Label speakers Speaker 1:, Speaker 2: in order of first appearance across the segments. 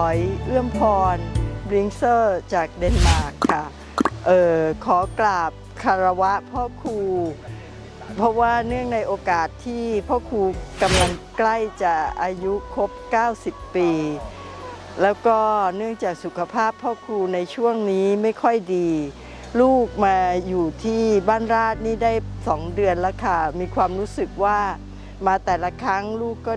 Speaker 1: อยเอื้อมพรบริงเซอร์จากเดนมาร์กค่ะขอกราบคารวะพ่อครูเพราะว่าเนื่องในโอกาสที่พ่อครูกำลังใกล้จะอายุครบ90 ปีแล้วก็เนื่องจากสุขภาพพ่อครูในช่วงนี้ไม่ค่อยดีลูกมาอยู่ที่บ้านราชนี่ได้2 เดือนแล้วค่ะมีความรู้สึกว่ามาแต่ละครั้งลูกก็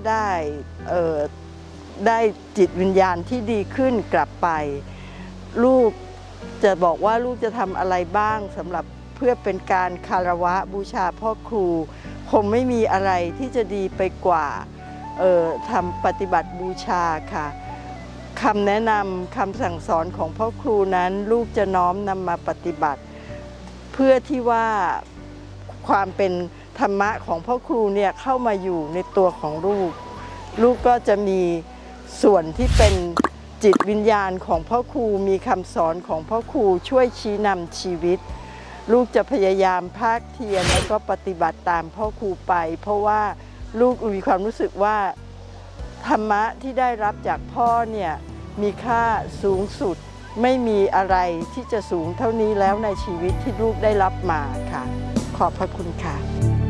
Speaker 1: ได้จิตวิญญาณที่ดีขึ้นกลับไปลูกจะบอกว่าลูกจะทำอะไรบ้างสำหรับเพื่อเป็นการคารวะบูชาพ่อครูคงไม่มีอะไรที่จะดีไปกว่าทำปฏิบัติบูชาค่ะคำแนะนำคำสั่งสอนของพ่อครูนั้นลูกจะน้อมนำมาปฏิบัติเพื่อที่ว่าความเป็นธรรมะของพ่อครูเนี่ยเข้ามาอยู่ในตัวของลูกก็จะมีส่วนที่เป็นจิตวิญญาณของพ่อครูมีคำสอนของพ่อครูช่วยชี้นำชีวิตลูกจะพยายามภาคเพียรแล้วก็ปฏิบัติตามพ่อครูไปเพราะว่าลูกมีความรู้สึกว่าธรรมะที่ได้รับจากพ่อเนี่ยมีค่าสูงสุดไม่มีอะไรที่จะสูงเท่านี้แล้วในชีวิตที่ลูกได้รับมาค่ะขอบพระคุณค่ะ